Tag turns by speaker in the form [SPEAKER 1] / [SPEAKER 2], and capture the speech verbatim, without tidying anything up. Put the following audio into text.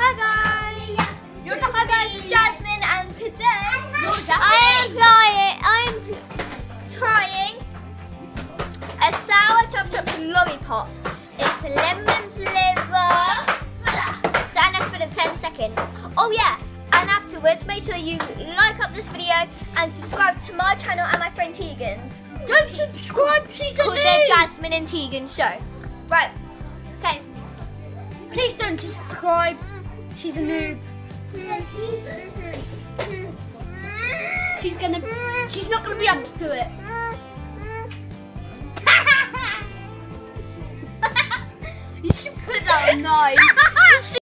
[SPEAKER 1] Hi guys!
[SPEAKER 2] You're
[SPEAKER 1] Hi guys, it's Jasmine and today
[SPEAKER 2] I
[SPEAKER 1] am trying, I'm trying a sour chop chops lollipop. It's lemon flavour. So I have to put it ten seconds. Oh yeah, and afterwards make sure you like up this video and subscribe to my channel and my friend Tegan's.
[SPEAKER 2] Don't subscribe, she's a
[SPEAKER 1] Called
[SPEAKER 2] noob.
[SPEAKER 1] the Jasmine and Tegan show. Right, okay.
[SPEAKER 2] Please don't subscribe, she's a noob. She's gonna, she's not gonna be able to do it. You should put that on knife.